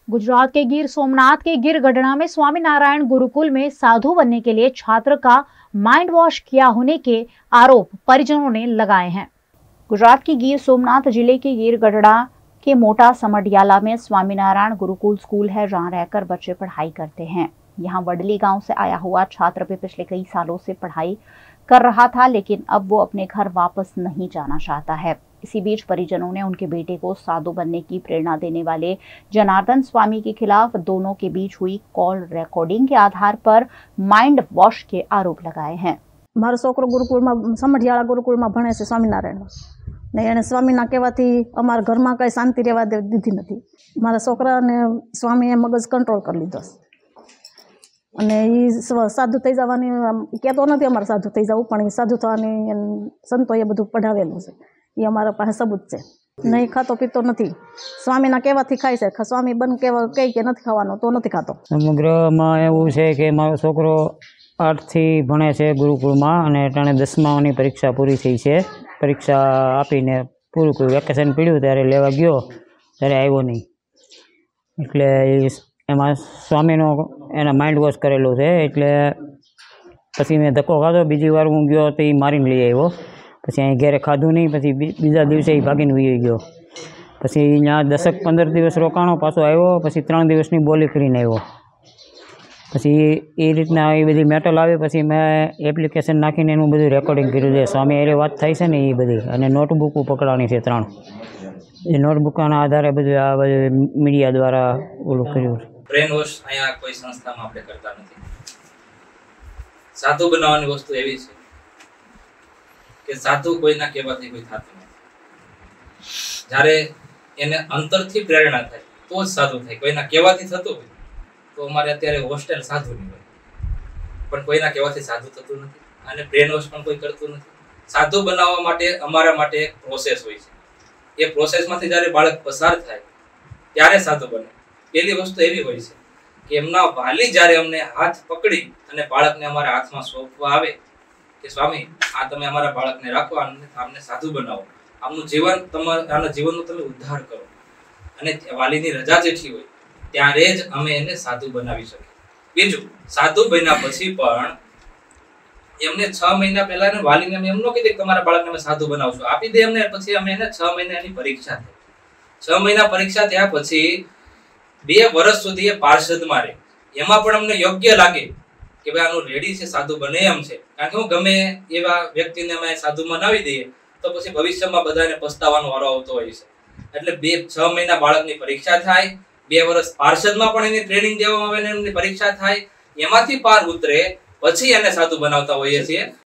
गुजरात के गिर सोमनाथ के गिर गढ़ना में स्वामीनारायण गुरुकुल में साधु बनने के लिए छात्र का माइंड वॉश किया होने के आरोप परिजनों ने लगाए हैं। गुजरात की गिर सोमनाथ जिले के गिर गढ़ना के मोटा समडियाला में स्वामीनारायण गुरुकुल स्कूल है, जहां रहकर बच्चे पढ़ाई करते हैं। यहां वडली गांव से आया हुआ छात्र भी पिछले कई सालों से पढ़ाई कर रहा था, लेकिन अब वो अपने घर वापस नहीं जाना चाहता है। इसी बीच परिजनों ने उनके बेटे को साधु बनने की प्रेरणा देने वाले जनार्दन स्वामी के खिलाफ दोनों के बीच हुई कॉल रेकॉर्डिंग के आधार पर माइंड वॉश के आरोप लगाए हैं। मारो छोकरो गुरुकुल में समडियाला गुरुकुल में भणे छे स्वामीनारायण ने एने स्वामीना कहेवाथी अमारा घर में कई शांति रहेवा दीधी नथी। मारा छोकरा ने स्वामीए मगज कंट्रोल कर लीधो અને એ સાધુ થઈ જવાની કહેતો નથી અમારે સાધુ થઈ જવું, પણ એ સાધુ થવાની સંતોએ બધું પઢાવેલું છે, એ અમારા પાસે સબૂત છે। નહીં ખાતો પીતો નથી, સ્વામીના કહેવાથી ખાય છે। સ્વામી બન કહેવા કહે કે નથી ખાવાનો તો નથી ખાતો। સમગ્રમાં એવું છે કે મારો છોકરો 8થી ભણે છે ગુરુકુળમાં અને અટાણે 10માની પરીક્ષા પૂરી થઈ છે। પરીક્ષા આપીને પૂરું કર્યું, વેકેશન પડ્યું ત્યારે લેવા ગયો ત્યારે આવ્યો નહીં, એટલે એમાં સ્વામીનો એના માઇન્ડ વોશ કરેલો છે। એટલે પછી મેં ધક્કો ખાધો, બીજી વાર હું ગયો તો એ મારીને લઈ આવ્યો। પછી અહીં ઘેરે ખાધું નહીં, પછી બીજા દિવસે એ ભાગીને વહી ગયો। પછી અહીંયા 10-15 દિવસ રોકાણો, પાછો આવ્યો, પછી 3 દિવસની બોલી કરીને આવ્યો। પછી એ રીતના એ બધી મેટલ આવે, પછી મેં એપ્લિકેશન નાખીને એનું બધું રેકોર્ડિંગ કર્યું છે। સ્વામી એ વાત થાય છે ને એ બધી, અને નોટબુકો પકડાણી છે 3, એ નોટબુકના આધારે બધું આ બધું મીડિયા દ્વારા ઓલું કર્યું। ब्रेन वॉश अहींया कोई संस्था में आपणे करता नथी। साधु बनाववानी वस्तु एवी छे के साधु कोईना कहेवाथी कोई थातुं नथी। ज्यारे एने अंतरथी प्रेरणा थाय तो ज साधु थाय। कोईना कहेवाथी थतुं होय तो अमारे अत्यारे होस्टेल साधुनी होय, पण कोईना कहेवाथी साधु थतुं नथी अने ब्रेन वॉश पण कोई करतुं नथी। साधु बनाववा माटे अमारा माटे एक प्रोसेस होय छे। ए प्रोसेसमांथी ज्यारे बाळक पसार थाय त्यारे साधु बने। पहली वस्तु एवी होय छे के एमना वाली ज्यारे अमने हाथ पकड़ी अने बाळकने अमारा हाथमां सोंपवा आवे के स्वामी आ तमे अमारा बाळकने राखो, आमने साधु बनावो, आमनुं जीवन आना जीवननो तमे उद्धार करो, अने वालीनी रजा जेटली होय त्यारे ज अमे एने साधु बनावी शकीए। बीजुं साधु बन्या पछी पण एमने 6 महीना पहेला ने वालीने अमे एम न कीधुं के तमारा बाळकने अमे साधु बनावशुं, आपी दे अमने, पछी अमे एने 6 महीनानी परीक्षा थाय। 6 महीना परीक्षा थया पछी 2 વર્ષ સુધી એ પાર્ષદમાં રહે, એમાં પણ અમને યોગ્ય લાગે કે ભાઈ આનું રેડી છે, સાધુ બને એમ છે। કારણ કે હું ગમે એવા વ્યક્તિને અમે સાધુ બનાવી દઈએ તો પછી ભવિષ્યમાં બધાને પસ્તાવાનો વારો આવતો હોય છે। એટલે 6 મહિના બાળકની પરીક્ષા થાય, 2 વર્ષ પાર્ષદમાં પણ એની ટ્રેનિંગ દેવામાં આવે ને એમની પરીક્ષા થાય, એમાંથી પાર ઉતરે પછી એને સાધુ બનાવતા હોઈએ છીએ।